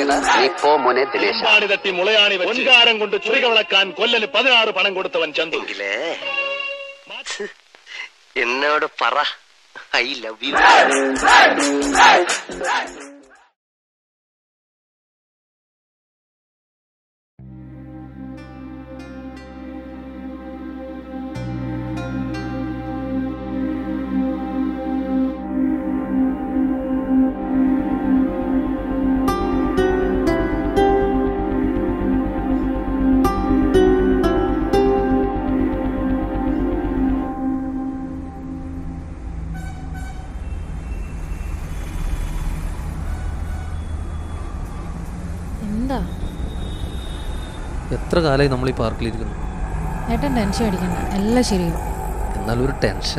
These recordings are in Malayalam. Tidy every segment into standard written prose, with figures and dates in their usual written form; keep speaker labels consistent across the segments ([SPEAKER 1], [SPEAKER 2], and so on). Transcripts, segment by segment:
[SPEAKER 1] പറയുന്നത് നീ പോ മോനെ ദിനേശ.
[SPEAKER 2] തട്ടി മുളയാണി ഒൻകാരം കൊണ്ട് ചുരിക വിളക്കാൻ കൊല്ലന് 16 പണം കൊടുത്തവൻ ചന്തു.
[SPEAKER 1] എന്നോട് പറ ഐ ലവ് യു.
[SPEAKER 3] എത്ര കാലമായി നമ്മൾ ഈ പാർക്കിലിരിക്കുന്നു.
[SPEAKER 4] ഏട്ടൻ ടെൻഷൻ അടിക്കണ്ട, എല്ലാം ശരിയാവും.
[SPEAKER 3] എന്നാലൊരു ടെൻഷൻ.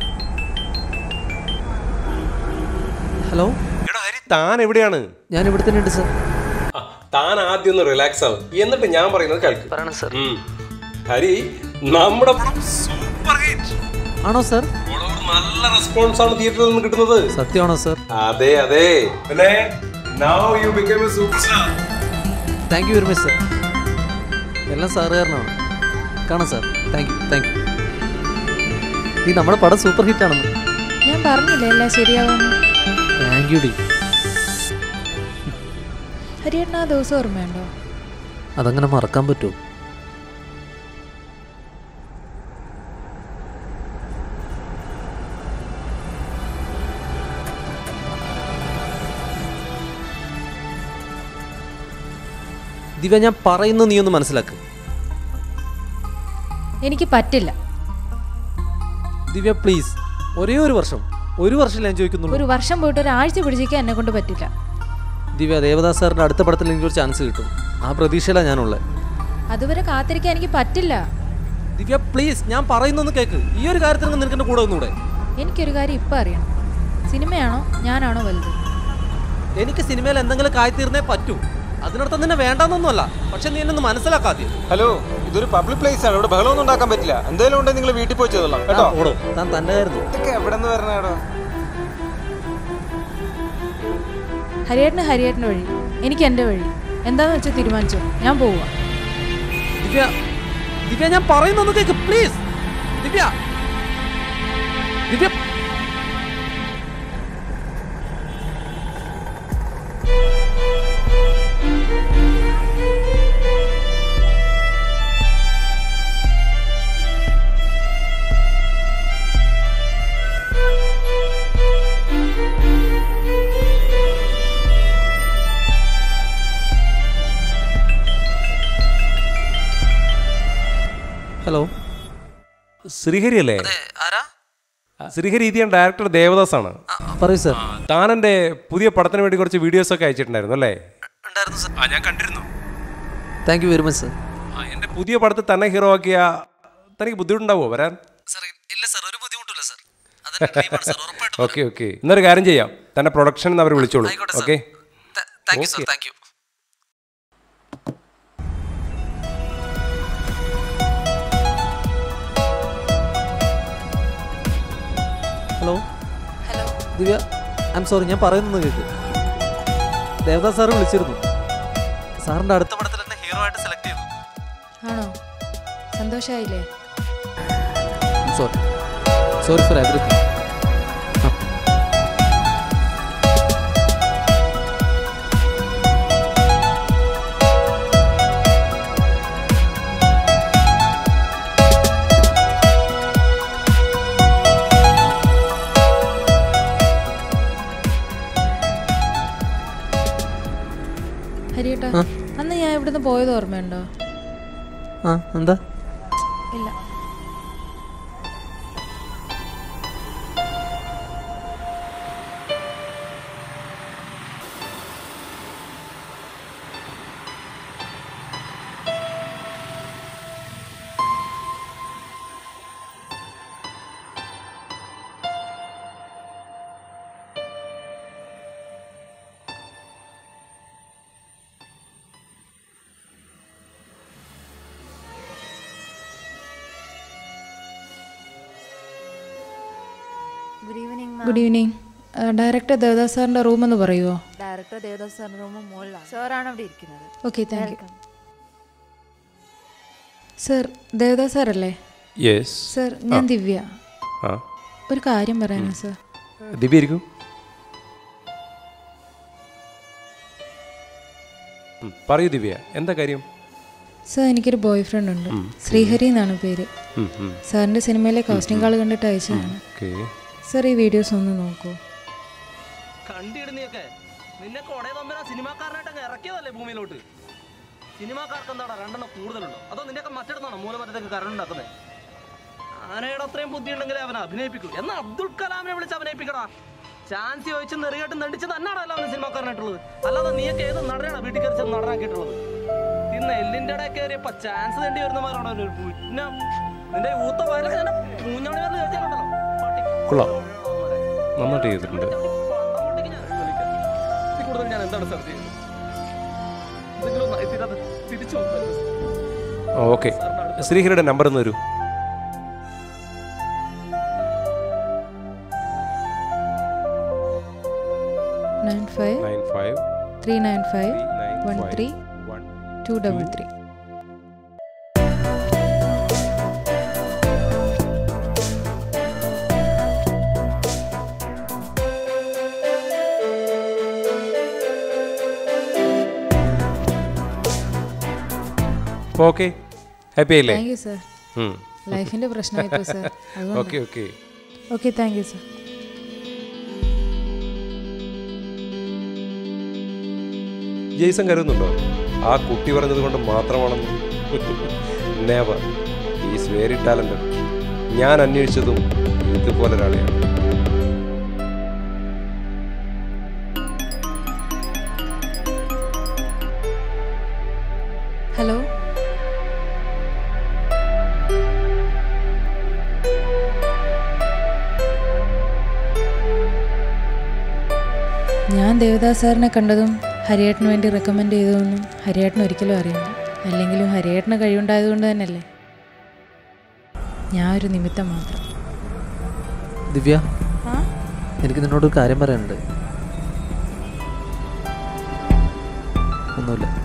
[SPEAKER 3] ഹലോ,
[SPEAKER 5] താൻ എവിടെയാണ്?
[SPEAKER 3] ഞാൻ ഇവിടെ തന്നെ ഉണ്ട് സർ.
[SPEAKER 5] താൻ ആദ്യം ഒന്ന് റിലാക്സ് ആവും, എന്നിട്ട് ഞാൻ പറയുന്നത് കേൾക്കും.
[SPEAKER 3] പറയണം സർ.
[SPEAKER 5] ഹരി, നമ്മുടെ സൂപ്പർ ഹിറ്റ്
[SPEAKER 3] ആണോ സർ?
[SPEAKER 5] നല്ല റെസ്പോൺസ് ആണ് തിയേറ്ററിൽ നിന്ന് കിട്ടുന്നത്.
[SPEAKER 3] സത്യമാണോ സർ?
[SPEAKER 5] അതെ അതെ. പിന്നെ now you became a superstar.
[SPEAKER 3] Thank you very much sir. എല്ലാം സാറ് കാരണമാണ്. കാണാം sir. Thank you thank you. ഈ നമ്മുടെ പടം സൂപ്പർ ഹിറ്റ് ആണെന്ന്
[SPEAKER 4] ഞാൻ പറഞ്ഞില്ലേ എല്ലാം ശരിയാവുമെന്ന്.
[SPEAKER 3] താങ്ക് യു ഡി.
[SPEAKER 4] ഹരിയേട്ടൻ ആ ദിവസം ഓർമ്മയുണ്ടോ?
[SPEAKER 3] അതങ്ങനെ മറക്കാൻ പറ്റുമോ? ദിവ്യ, ഞാൻ പറയുന്നത് നീ ഒന്ന് മനസ്സിലാക്ക്.
[SPEAKER 4] എനിക്ക് പറ്റില്ല
[SPEAKER 3] ദിവ്യ പ്ലീസ്. ഒരു വർഷം ഞാൻ ചോദിക്കുന്നുള്ളൂ.
[SPEAKER 4] ഒരു വർഷം പോയിട്ട് ഒരാഴ്ച പിടിച്ചിരിക്കാൻ എന്നെ കൊണ്ട് പറ്റില്ല.
[SPEAKER 3] ദിവ്യ, ദേവദാസ് സാറിന്റെ അടുത്ത പടത്തിൽ എനിക്കൊരു ചാൻസ് കിട്ടും. ആ പ്രതീക്ഷയിലാണ് ഞാനുള്ളത്.
[SPEAKER 4] അതുവരെ കാത്തിരിക്കാൻ എനിക്ക് പറ്റില്ല.
[SPEAKER 3] ദിവ്യ പ്ലീസ്, ഞാൻ പറയുന്നൊന്ന് കേൾക്ക്. ഈ ഒരു കാര്യത്തിൽ നിനക്ക് എന്റെ കൂടെ ഒന്നുകൂടെ?
[SPEAKER 4] എനിക്കൊരു കാര്യം ഇപ്പം അറിയണം. സിനിമയാണോ ഞാനാണോ വലുത്?
[SPEAKER 3] എനിക്ക് സിനിമയിൽ എന്തെങ്കിലും കായ്ത്തീർന്നേ പറ്റൂ. അതിനർത്ഥം നിന്നെ വേണ്ടെന്നൊന്നുമല്ല, പക്ഷെ നീ എന്നെ മനസ്സിലാക്കാതെ.
[SPEAKER 6] ഹലോ, ഇതൊരു പബ്ലിക് പ്ലേസ് ആണ്, ഇവിടെ ബഹളമൊന്നും ഉണ്ടാക്കാൻ പറ്റില്ല. എന്തെങ്കിലും ഉണ്ടെങ്കിൽ നിങ്ങൾ വീട്ടിൽ പോയി ചെയ്തോളാം കേട്ടോ.
[SPEAKER 3] താൻ തന്റെ ആയിരുന്നു.
[SPEAKER 6] ഇതൊക്കെ എവിടെ നിന്ന് വരണേടോ?
[SPEAKER 4] ഹരിയേട്ടന് ഹരിയേട്ടൻ്റെ വഴി, എനിക്ക് എൻ്റെ വഴി. എന്താന്ന് വെച്ചാൽ തീരുമാനിച്ചോ, ഞാൻ പോവുക.
[SPEAKER 3] ദിവ്യ, ദിവ്യ ഞാൻ പറയുന്നൊന്ന് കേൾക്ക് പ്ലീസ്. ദിവ്യ, ദിവ്യ ഹലോ,
[SPEAKER 5] ശ്രീഹരി അല്ലേ? ശ്രീഹരി, ഇത് ഞാൻ ഡയറക്ടർ ദേവദാസ് ആണ്.
[SPEAKER 3] പറയൂ സർ.
[SPEAKER 5] താൻ എൻ്റെ പുതിയ പടത്തിന് വേണ്ടി കുറച്ച് വീഡിയോസ് ഒക്കെ അയച്ചിട്ടുണ്ടായിരുന്നു അല്ലേ? ഞാൻ കണ്ടിരുന്നു.
[SPEAKER 3] Thank you very much sir.
[SPEAKER 5] എൻ്റെ പുതിയ പടത്തിൽ തന്നെ ഹീറോ ആക്കിയ തനിക്ക് ബുദ്ധിമുട്ടുണ്ടാവോ വരാൻ? ഓക്കെ ഓക്കെ, എന്നൊരു കാര്യം ചെയ്യാം, തന്നെ പ്രൊഡക്ഷൻ അവർ വിളിച്ചോളൂ. Okay.
[SPEAKER 3] Hello Divya, I'm sorry, ഞാൻ പറയുന്നത് കേൾക്ക്. ദേവദാസ് സാറ് വിളിച്ചിരുന്നു. സാറിന്റെ അടുത്ത പടത്തിൽ എന്നെ ഹീറോ ആയിട്ട് സെലക്ട് ചെയ്തു.
[SPEAKER 4] ആണോ? സന്തോഷമായില്ലേ?
[SPEAKER 3] Sorry four everything.
[SPEAKER 4] ഹരിയേട്ടാ, അന്ന് ഞാൻ ഇവിടുന്ന് പോയത് ഓർമ്മയുണ്ടോ?
[SPEAKER 3] എന്താ?
[SPEAKER 4] ഇല്ല.
[SPEAKER 7] Good evening, ma'am.
[SPEAKER 4] Good evening. Director Devadas സാറിൻ്റെ റൂമെന്ന് പറയുമോ?
[SPEAKER 7] ഡയറക്ടർ ദേവദാസ് സാറിൻ്റെ റൂം മുകളിലാണ്. സാറാണ് അവിടെ ഇരിക്കുന്നത്.
[SPEAKER 4] Okay, thank you. Sir, Devadas സാറല്ലേ?
[SPEAKER 5] യെസ്
[SPEAKER 4] സർ, ഞാൻ ദിവ്യ.
[SPEAKER 5] ആ,
[SPEAKER 4] ഒരു കാര്യം പറയാനാ സർ.
[SPEAKER 5] ദിവ്യ ഇരിക്കും. പറയൂ ദിവ്യ, എന്താ കാര്യം?
[SPEAKER 4] സർ, എനിക്കൊരു ബോയ് ഫ്രണ്ട് ഉണ്ട്. ശ്രീഹരി എന്നാണ് പേര്. സാറിൻ്റെ സിനിമയിലെ കാസ്റ്റിംഗ് കാൾ കണ്ടിട്ട് അയച്ചതാണ്. സർ, ഈ വീഡിയോസ് ഒന്ന് നോക്കൂ.
[SPEAKER 8] കണ്ടിടുന്നൊക്കെ നിന്നെ കൊടേ തമ്മിൽ സിനിമാക്കാരനായിട്ട് ഇറക്കിയതല്ലേ ഭൂമിയിലോട്ട്. സിനിമാക്കാർക്ക് എന്താടാ രണ്ടെണ്ണം കൂടുതലുണ്ടോ? അതോ നിന്നെയൊക്കെ മറ്റിടന്നാണോ മൂലമറ്റത്തേക്ക് കറണ്ട് ഉണ്ടാക്കുന്നത്? ആനയുടെ അത്രയും ബുദ്ധി ഉണ്ടെങ്കിൽ അവനെ അഭിനയിപ്പിക്കൂ. എന്നാൽ അബ്ദുൾ കലാമിനെ വിളിച്ച് അഭിനയിപ്പിക്കടാ. ചാൻസ് ചോദിച്ച് നെറിയായിട്ട് നടിച്ച് തന്നെയാണല്ലോ അവന് സിനിമാക്കാരനായിട്ടുള്ളത്. അല്ലാതെ നീയൊക്കെ ഏത് നടനാണ് വീട്ടിൽ കയറി നടനാക്കിയിട്ടുള്ളത്? ഇന്ന് എല്ലിൻ്റെ ഇടയിൽ കയറിയപ്പോ ചാൻസ് തേണ്ടി വരുന്നവരാണോ? പിന്നെ നിന്റെ ഊത്ത വയലൊക്കെ ഞാൻ മൂഞ്ഞാണി വരെ ചോദിച്ചാലുണ്ടല്ലോ.
[SPEAKER 5] കൊള്ളാം, നന്നായിട്ട് ചെയ്തിട്ടുണ്ട്.
[SPEAKER 8] കൂടുതൽ ഞാൻ എന്താണ് സെർച്ച് ചെയ്യുന്നത്? തിരിച്ചു
[SPEAKER 5] ഓക്കെ, ശ്രീഹരിയുടെ നമ്പർ ഒന്ന് വരൂ. ഓക്കെ, ഹാപ്പി ആയില്ലേ?
[SPEAKER 4] Thank you sir. ലൈഫിൻ്റെ പ്രശ്നമായിപ്പോ sir.
[SPEAKER 5] Okay okay
[SPEAKER 4] okay, thank you sir.
[SPEAKER 5] Jason കരുതുന്നുണ്ടോ ആ കുട്ടി പറഞ്ഞത് കൊണ്ട് മാത്രമാണെന്ന്? നെവർ. Is very talented. ഞാൻ അന്വേഷിച്ചതും ഇതുപോലെ ഒരാളെയാണ്.
[SPEAKER 4] ഹലോ, ഞാൻ ദേവദാസ് സാറിനെ കണ്ടതും ഹരിയേട്ടന് വേണ്ടി റെക്കമെൻഡ് ചെയ്തതൊന്നും ഹരിയേട്ടന് ഒരിക്കലും അറിയില്ല. അല്ലെങ്കിലും ഹരിയേട്ടന് കഴിവുണ്ടായതുകൊണ്ട് തന്നെയല്ലേ. ഞാൻ ഒരു നിമിത്തം മാത്രം.
[SPEAKER 3] ദിവ്യ, എനിക്ക് നിന്നോടൊരു കാര്യം പറയാനുണ്ട്. ഒന്നുമില്ല.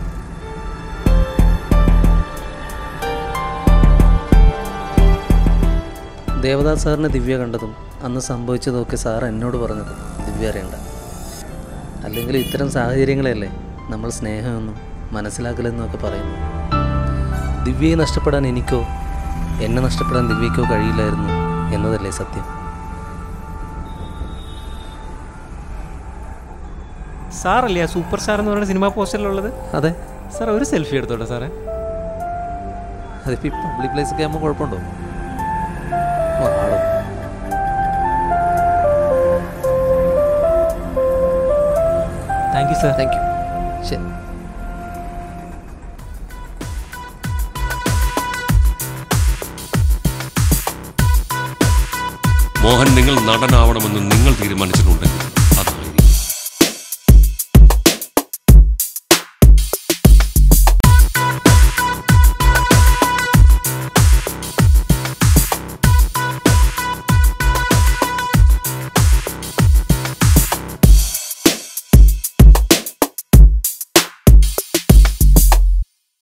[SPEAKER 3] ദേവദാസ് സാറിനെ ദിവ്യ കണ്ടതും അന്ന് സംഭവിച്ചതൊക്കെ സാർ എന്നോട് പറഞ്ഞത് ദിവ്യ അറിയണ്ട. അല്ലെങ്കിൽ ഇത്തരം സാഹചര്യങ്ങളെയല്ലേ നമ്മൾ സ്നേഹമെന്നും മനസ്സിലാക്കലെന്നും ഒക്കെ പറയുന്നു. ദിവ്യയെ നഷ്ടപ്പെടാൻ എനിക്കോ എന്നെ നഷ്ടപ്പെടാൻ ദിവ്യയ്ക്കോ കഴിയില്ലായിരുന്നു എന്നതല്ലേ സത്യം.
[SPEAKER 9] സാറല്ലേ ആ സൂപ്പർ സ്റ്റാർ എന്ന് പറയുന്ന സിനിമാ പോസ്റ്ററിലുള്ളത്?
[SPEAKER 3] അതെ
[SPEAKER 9] സാർ, ഒരു സെൽഫി എടുത്തോട്ടെ സാറേ?
[SPEAKER 3] അതിപ്പോൾ ഈ പബ്ലിക് പ്ലേസൊക്കെ ആകുമ്പോൾ കുഴപ്പമുണ്ടോ?
[SPEAKER 9] Thank you sir.
[SPEAKER 3] Thank you. ശരി.
[SPEAKER 10] മോഹൻ, നിങ്ങൾ നടനാവണമെന്ന് നിങ്ങൾ തീരുമാനിച്ചിട്ടുണ്ടെങ്കിൽ